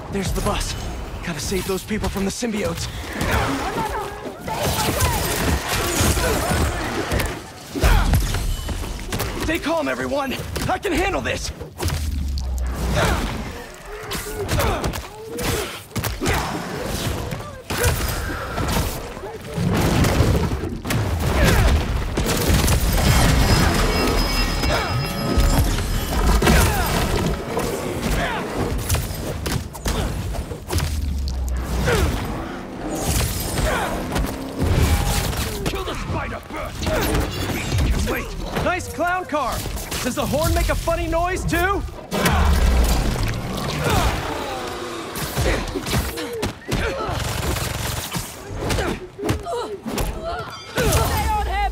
There's the bus. Gotta save those people from the symbiotes. Stay calm, everyone! I can handle this! Nice clown car! Does the horn make a funny noise, too? Stay on him!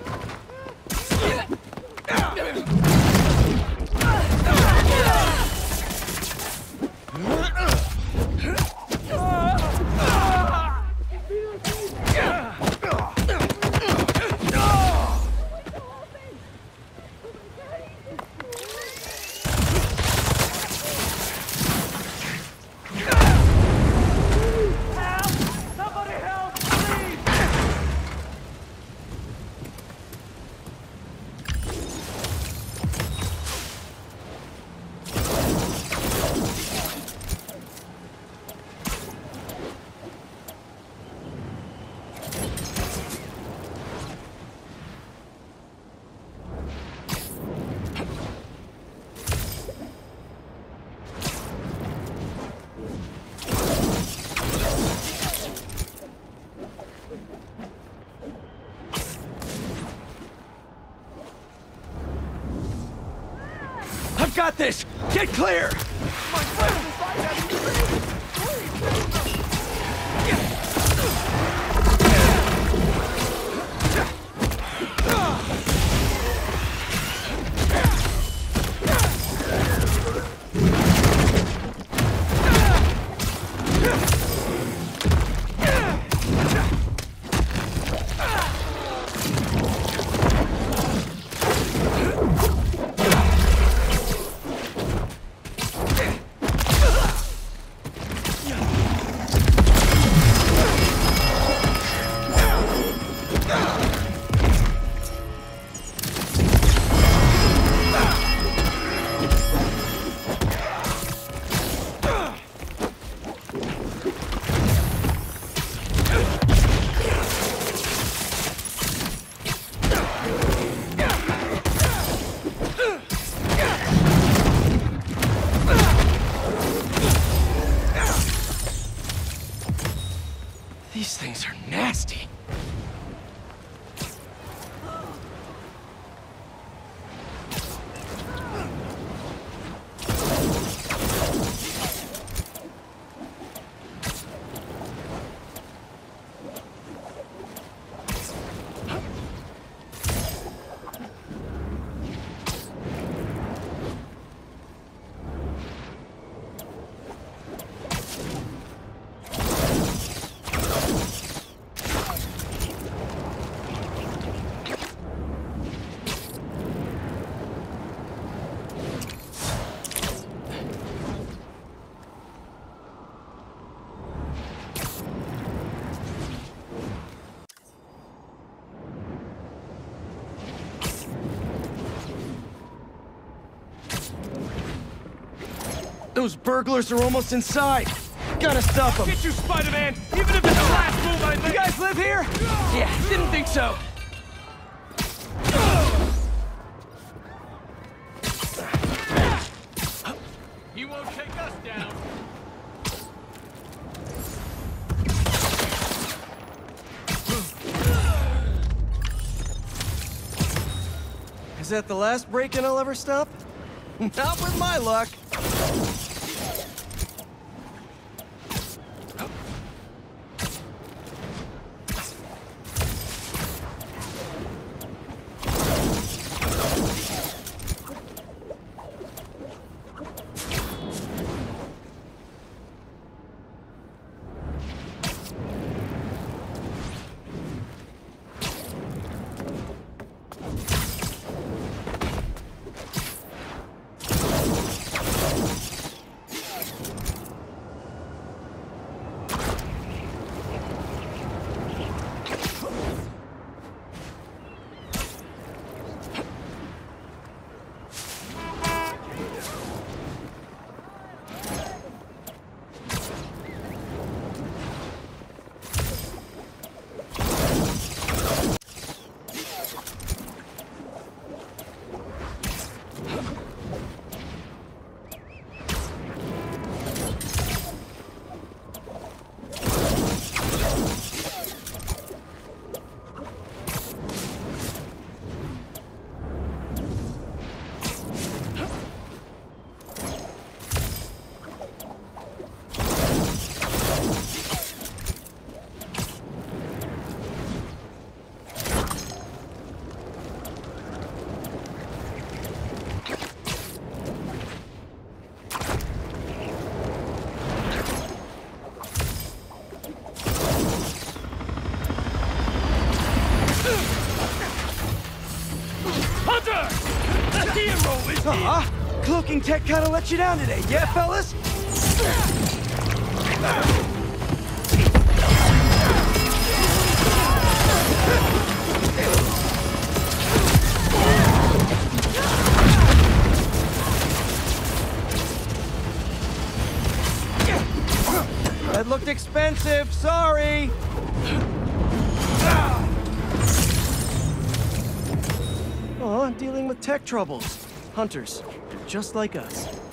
I've got this! Get clear! These things are nasty. Those burglars are almost inside. Gotta stop them. Get you, Spider-Man! Even if it's the last move I make! You guys live here? Yeah, didn't think so. He won't take us down! Is that the last break-in I'll ever stop? Not with my luck. Cloaking tech kind of let you down today, yeah, fellas? That looked expensive, sorry! Aw, dealing with tech troubles. Hunters, just like us.